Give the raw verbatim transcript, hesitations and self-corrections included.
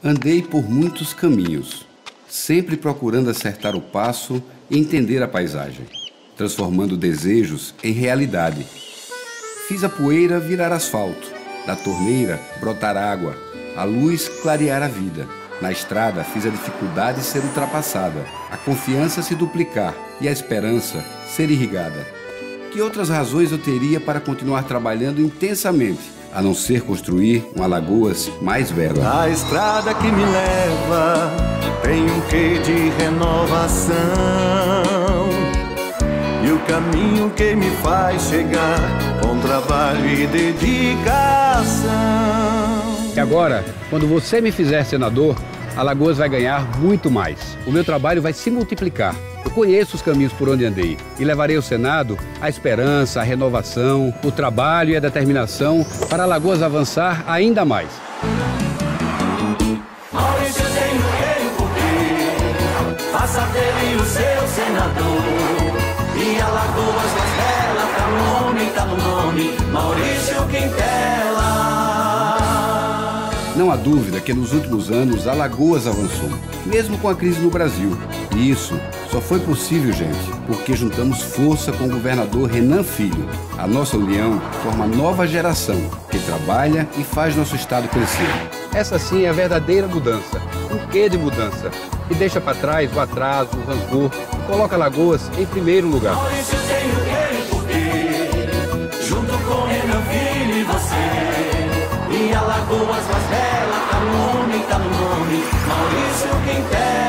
Andei por muitos caminhos, sempre procurando acertar o passo e entender a paisagem, transformando desejos em realidade. Fiz a poeira virar asfalto, da torneira brotar água, a luz clarear a vida. Na estrada fiz a dificuldade ser ultrapassada, a confiança se duplicar e a esperança ser irrigada. Que outras razões eu teria para continuar trabalhando intensamente, a não ser construir um Alagoas mais bela? A estrada que me leva tem um quê de renovação, e o caminho que me faz chegar com trabalho e dedicação. E agora, quando você me fizer senador, Alagoas vai ganhar muito mais. O meu trabalho vai se multiplicar. Eu conheço os caminhos por onde andei e levarei ao Senado a esperança, a renovação, o trabalho e a determinação para Alagoas avançar ainda mais. Maurício tem o que e o porquê, faça dele o seu senador. E Alagoas mais bela, tá no nome, tá no nome, Maurício Quintela. Não há dúvida que nos últimos anos Alagoas avançou, mesmo com a crise no Brasil. E isso só foi possível, gente, porque juntamos força com o governador Renan Filho. A nossa união forma a nova geração que trabalha e faz nosso estado crescer. Essa sim é a verdadeira mudança, um quê de mudança, que deixa para trás o atraso, o rancor e coloca Alagoas em primeiro lugar. Maurício tem o que e o porquê, junto com Renan Filho e você. E Alagoas mais bela, tá no nome, tá no nome, Maurício Quintela.